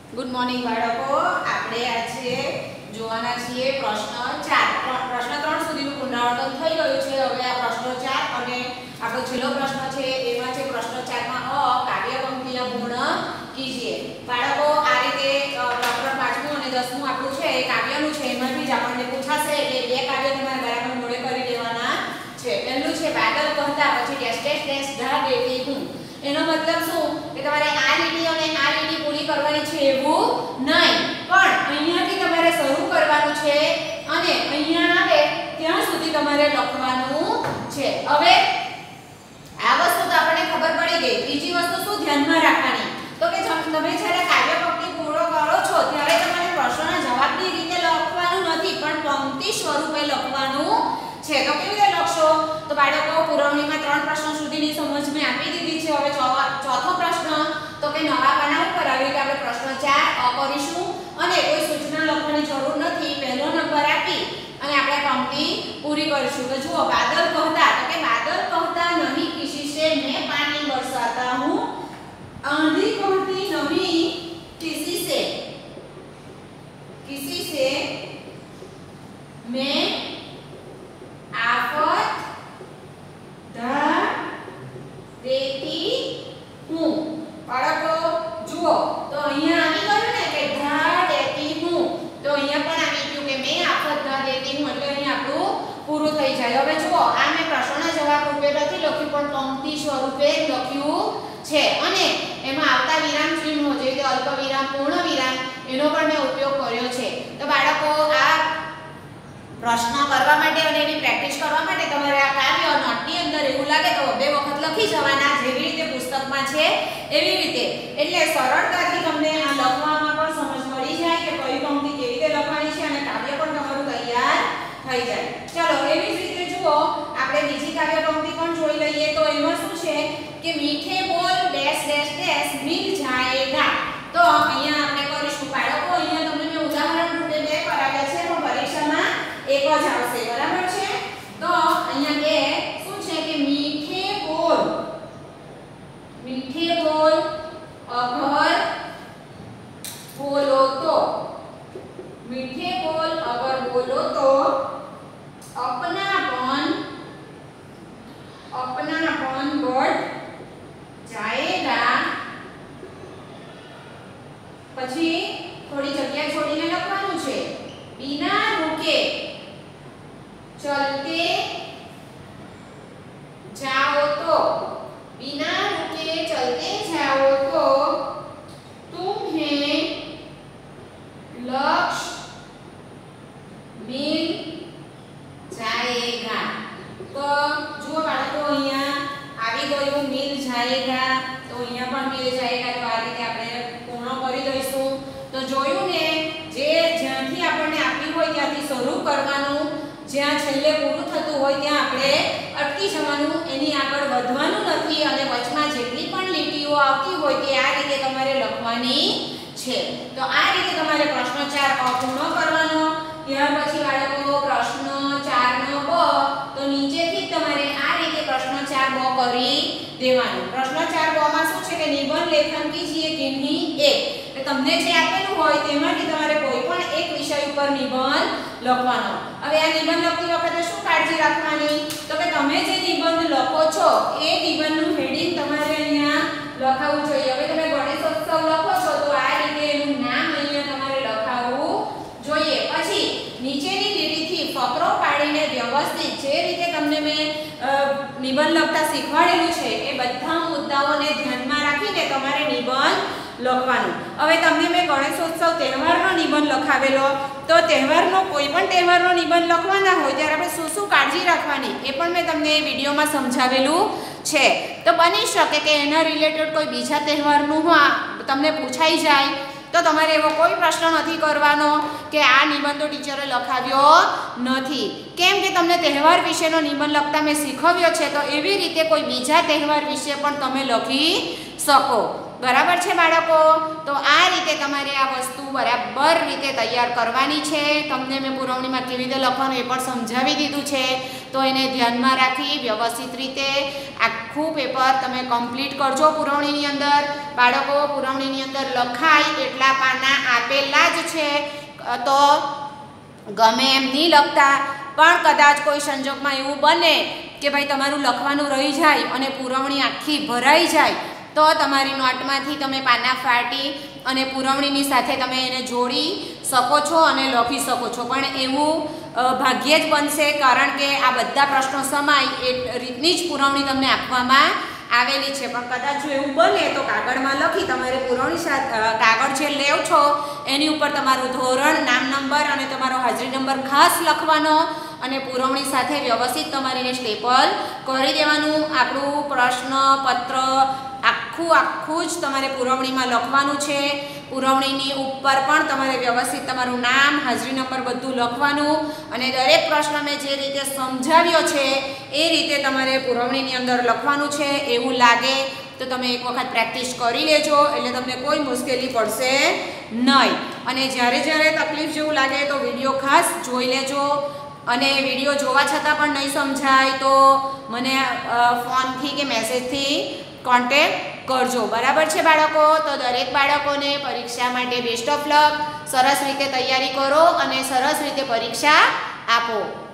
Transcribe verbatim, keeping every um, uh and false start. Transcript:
Good morning બાળકો, આપણે આજે જોવાના છીએ પ્રશ્ન ચાર. પ્રશ્ન ત્રણ સુધીનું પુનરાવર્તન થઈ ગયું છે. હવે આ પ્રશ્ન ચાર અને આપણો છેલ્લો પ્રશ્ન છે એમાં છે પ્રશ્ન ચાર માં અ કાવ્ય પંક્તિના પૂર્ણ કીજીએ. બાળકો, આ રીતે પ્રકરણ પાંચમું અને દસમું આપણું છે એ કાવ્યનું છે. એમાંથી જ આપણને પૂછાશે એટલે બે કાવ્ય તમારે બરાબર મોડે કરી દેવાના છે. પહેલું છે બાદલ કહતા, પછી ડેશ ડેશ ડેશ ધા દેતી હું. એનો મતલબ શું કે તમારે આ લીટી અને આ લીટી પૂરી કરવાની છે એવું નહીં, પણ અહીંયાથી તમારે શરૂ કરવાનું છે અને અહીંયા આવે ત્યાં સુધી તમારે લખવાનું છે. હવે આ વસ્તુ તો આપણને ખબર પડી ગઈ. ત્રીજી વસ્તુ શું ધ્યાનમાં રાખવાની તો કે તમે જ્યારે કાવ્ય પંક્તિ પૂરો કરો છો ત્યારે તમારે પ્રશ્નના જવાબની રીતે લખવાનું નથી, પણ પંક્તિ સ્વરૂપે લખવાનું છે. તો કેવી રીતે લખશો? તો બાળકો, પુરવણીમાં ત્રણ પ્રશ્નો સુધીની સમજ મેં આપી દીધી છે. હવે ચોથો પ્રશ્ન તો કે નવા પાના ઉપર આવી કે આપણે પ્રશ્ન ચાર અ કરીશું અને કોઈ સૂચના લખવાની જરૂર નથી. પહેલો નંબર આપી અને આપણે પંક્તિ પૂરી કરીશું. તો જુઓ, બાદલ કહતા તો કે બાદલ કહતા નહીં કિસી से मैं पानी बरसाता हूँ, आंधी कहती नहीं किसी से किसी से मैं आफत ढा देती हूँ. बाळको जुओ, तो અહીંયા આવી ગયું ને કે ઢા દેતી હું, તો અહીંયા પણ આવી ગયું કે મેં આફત ઢા દેતી હું, એટલે અહીંયા આપણું પૂરું થઈ જાય. હવે જુઓ, આ મેં પ્રશ્નના જવાબ રૂપે નથી લખ્યું, પણ પંક્તિ સ્વરૂપે લખ્યું છે અને એમાં આવતા વિરામ ચિહ્નો જેવી કે અલ્પ વિરામ, પૂર્ણ વિરામ એનો પણ મેં ઉપયોગ કર્યો છે. તો બાળકો, આ પ્રશ્ન કરવા માટે અને એની પ્રેક્ટિસ કરવા માટે તમારે આ કાવ્ય નોટની અંદર એવું લાગે તો બે વખત લખી જવાના, જેવી રીતે પુસ્તકમાં છે એવી રીતે. એટલે સરળતાથી તમને આ લખવામાં પણ સમજ પડી જાય કે કઈ પંક્તિ કેવી રીતે લખવાની છે અને કાવ્ય પણ તમારું તૈયાર થઈ જાય. ચલો, એવી જ રીતે જુઓ, આપણે બીજી કાવ્ય પંક્તિ પણ જોઈ લઈએ. તો એમાં શું છે કે મીઠે બોલ ડેશ ડેશ ડેશ મિલ જાયેગા. તો અહીંયા આપણે કરીશું બાળકો, અહીંયા તમને મેં ઉદાહરણ રૂપે બે કરાવ્યા છે, પણ પરીક્ષામાં એક જ આવશે, બરાબર છે? તો અહીંયા બે શું છે કે મીઠે બોલ મીઠે બોલ અગર બોલો તો मीठे बोल अगर बोलो तो अपनापन अपनापन बढ़ जाएगा. પછી થોડી જગ્યા છોડીને લખવાનું છે बिना रुके चलते जाओ तो बिना रुके चलते जाओ तो तुम्हें लक्ष्य मिल जाएगा. तो जुओ बाळको, અહીંયા આવી ગયું મિલ જાયેગા, તો અહીંયા પણ મિલ જાયેગા. તો આ રીતે આપણે પૂર્ણ કરી દઈશું. તો જોયું ને, જે જ્યાંથી આપણને આપી હોય ત્યાંથી શરૂ કરવાનું, જ્યાં છેલ્લે પૂરું થતું હોય ત્યાં આપણે અટકી જવાનું, એની આગળ વધવાનું નથી અને વચમાં જેટલી પણ લીટીઓ આવતી હોય તે આ રીતે તમારે લખવાની છે. તો આ રીતે તમારે પ્રશ્ન ચાર અ પૂર્ણ કરવાનો. ત્યાર પછી બાળકો પ્રશ્ન ચાર નો બ, તો નીચેથી જ તમારે આ રીતે પ્રશ્ન ચાર બ કરી દેવાનું. પ્રશ્ન ચાર બ માં શું છે કે નિબંધ લેખન કીજીએ કિન્હી એક. એટલે તમને જે આપેલું હોય તેમાંથી તમારે કોઈ પણ એક વિષય ઉપર નિબંધ લખવાનો. હવે આ નિબંધ લખતી વખતે શું કાળજી રાખવાની તો કે તમે જે નિબંધ લખો છો એ નિબંધનું હેડિંગ તમારે અહીંયા લખાવવું જોઈએ. હવે તમે ગણેશોત્સવ લખો છો તો આ રીતે એનું નામ અહીંયા તમારે લખાવવું જોઈએ. પછી નીચેની લીટીથી ફકરો પાડીને વ્યવસ્થિત જે રીતે તમને મેં નિબંધ લખતા શીખવાડેલું છે એ બધા મુદ્દાઓને ધ્યાનમાં રાખીને તમારે નિબંધ લખવાનું. હવે તમને મેં ગણેશોત્સવ તહેવારનો નિબંધ લખાવેલો, તો તહેવારનો કોઈ પણ તહેવારનો નિબંધ લખવાના હોય ત્યારે આપણે શું શું કાળજી રાખવાની એ પણ મેં તમને વિડીયોમાં સમજાવેલું છે. તો બની શકે કે એના રિલેટેડ કોઈ બીજા તહેવારનું તમને પૂછાઈ જાય તો તમારે એવો કોઈ પ્રશ્ન નથી કરવાનો કે આ નિબંધ તો ટીચરે લખાવ્યો નથી, કેમ કે તમને તહેવાર વિશેનો નિબંધ લખતા મેં શીખવ્યો છે. તો એવી રીતે કોઈ બીજા તહેવાર વિશે પણ તમે લખી શકો, બરાબર છે બાળકો? તો આ રીતે તમારે આ વસ્તુ બરાબર રીતે તૈયાર કરવાની છે. તમને મેં પુરવણીમાં કેવી રીતે લખવાનું એ પણ સમજાવી દીધું છે. તો એને ધ્યાનમાં રાખી વ્યવસ્થિત રીતે આખું પેપર તમે કમ્પ્લીટ કરજો. પુરવણીની અંદર બાળકો પુરવણીની અંદર લખાય એટલા પાના આપેલા જ છે, તો ગમે એમ નહીં લખતા. પણ કદાચ કોઈ સંજોગમાં એવું બને કે ભાઈ તમારું લખવાનું રહી જાય અને પુરવણી આખી ભરાઈ જાય, તો તમારી નોટમાંથી તમે પાના ફાટી અને પુરવણીની સાથે તમે એને જોડી શકો છો અને લખી શકો છો. પણ એવું ભાગ્યે જ બનશે, કારણ કે આ બધા પ્રશ્નો સમાય એ રીતની જ પુરવણી તમને આપવામાં આવેલી છે. પણ કદાચ જો એવું બને તો કાગળમાં લખી તમારે પુરવણી સાથે કાગળ જે લેવ છો એની ઉપર તમારું ધોરણ, નામ, નંબર અને તમારો હાજરી નંબર ખાસ લખવાનો અને પુરવણી સાથે વ્યવસ્થિત તમારે એને સ્ટેપલ કરી દેવાનું. આપણું પ્રશ્નપત્ર આખું આખું જ તમારે પુરવણીમાં લખવાનું છે. પુરવણીની ઉપર પણ તમારે વ્યવસ્થિત તમારું નામ, હાજરી નંબર બધું લખવાનું અને દરેક પ્રશ્ન મેં જે રીતે સમજાવ્યો છે એ રીતે તમારે પુરવણીની અંદર લખવાનું છે. એવું લાગે તો તમે એક વખત પ્રેક્ટિસ કરી લેજો, એટલે તમને કોઈ મુશ્કેલી પડશે નહીં. અને જ્યારે જ્યારે તકલીફ જેવું લાગે તો વિડીયો ખાસ જોઈ લેજો. અને વિડીયો જોવા છતાં પણ નહીં સમજાય તો મને ફોનથી કે મેસેજથી કોન્ટેક્ટ કરજો. બરાબર છે બાળકો? તો દરેક બાળકોને પરીક્ષા માટે બેસ્ટ ઓફ લક. સરસ રીતે તૈયારી કરો અને સરસ રીતે પરીક્ષા આપો.